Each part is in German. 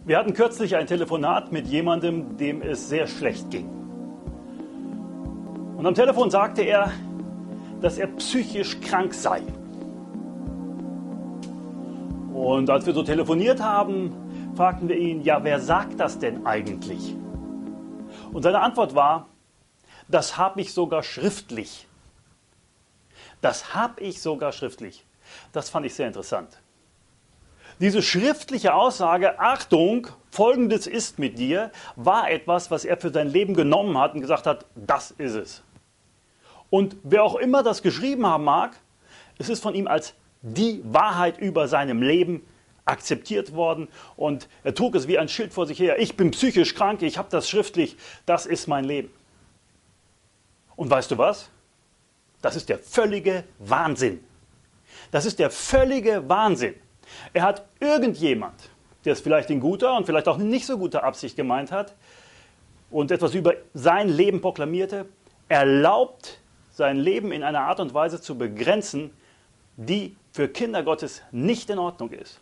Wir hatten kürzlich ein Telefonat mit jemandem, dem es sehr schlecht ging. Und am Telefon sagte er, dass er psychisch krank sei. Und als wir so telefoniert haben, fragten wir ihn, ja, wer sagt das denn eigentlich? Und seine Antwort war, das habe ich sogar schriftlich. Das habe ich sogar schriftlich. Das fand ich sehr interessant. Diese schriftliche Aussage, Achtung, Folgendes ist mit dir, war etwas, was er für sein Leben genommen hat und gesagt hat, das ist es. Und wer auch immer das geschrieben haben mag, es ist von ihm als die Wahrheit über seinem Leben akzeptiert worden und er trug es wie ein Schild vor sich her. Ich bin psychisch krank, ich habe das schriftlich, das ist mein Leben. Und weißt du was? Das ist der völlige Wahnsinn. Das ist der völlige Wahnsinn. Er hat irgendjemand, der es vielleicht in guter und vielleicht auch nicht so guter Absicht gemeint hat und etwas über sein Leben proklamierte, erlaubt, sein Leben in einer Art und Weise zu begrenzen, die für Kinder Gottes nicht in Ordnung ist.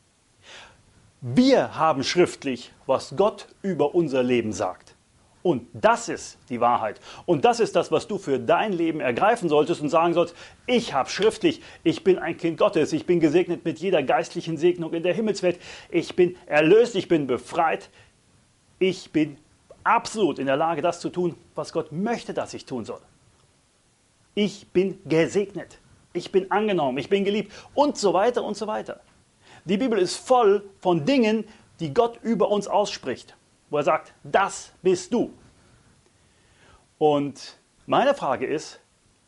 Wir haben schriftlich, was Gott über unser Leben sagt. Und das ist die Wahrheit. Und das ist das, was du für dein Leben ergreifen solltest und sagen sollst, ich habe schriftlich, ich bin ein Kind Gottes, ich bin gesegnet mit jeder geistlichen Segnung in der Himmelswelt, ich bin erlöst, ich bin befreit, ich bin absolut in der Lage, das zu tun, was Gott möchte, dass ich tun soll. Ich bin gesegnet, ich bin angenommen, ich bin geliebt und so weiter und so weiter. Die Bibel ist voll von Dingen, die Gott über uns ausspricht, wo er sagt, das bist du. Und meine Frage ist,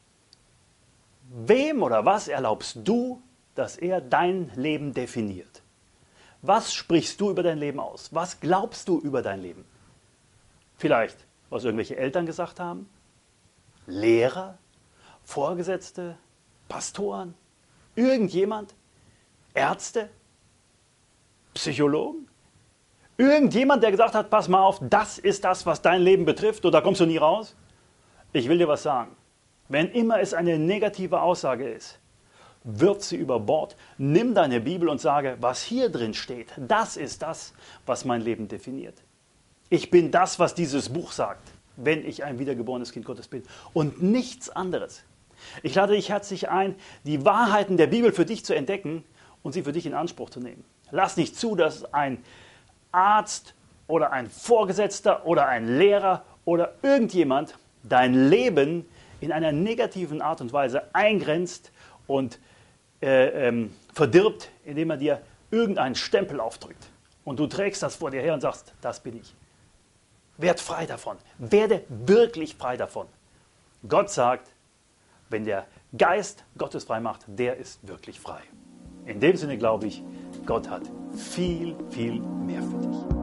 wem oder was erlaubst du, dass er dein Leben definiert? Was sprichst du über dein Leben aus? Was glaubst du über dein Leben? Vielleicht, was irgendwelche Eltern gesagt haben? Lehrer? Vorgesetzte? Pastoren? Irgendjemand? Ärzte? Psychologen? Irgendjemand, der gesagt hat, pass mal auf, das ist das, was dein Leben betrifft, oder kommst du nie raus? Ich will dir was sagen. Wenn immer es eine negative Aussage ist, wirf sie über Bord, nimm deine Bibel und sage, was hier drin steht, das ist das, was mein Leben definiert. Ich bin das, was dieses Buch sagt, wenn ich ein wiedergeborenes Kind Gottes bin und nichts anderes. Ich lade dich herzlich ein, die Wahrheiten der Bibel für dich zu entdecken und sie für dich in Anspruch zu nehmen. Lass nicht zu, dass ein Arzt oder ein Vorgesetzter oder ein Lehrer oder irgendjemand dein Leben in einer negativen Art und Weise eingrenzt und verdirbt, indem er dir irgendeinen Stempel aufdrückt. Und du trägst das vor dir her und sagst, das bin ich. Werd frei davon. Werde wirklich frei davon. Gott sagt, wenn der Geist Gottes frei macht, der ist wirklich frei. In dem Sinne glaube ich, Gott hat viel, viel mehr für dich.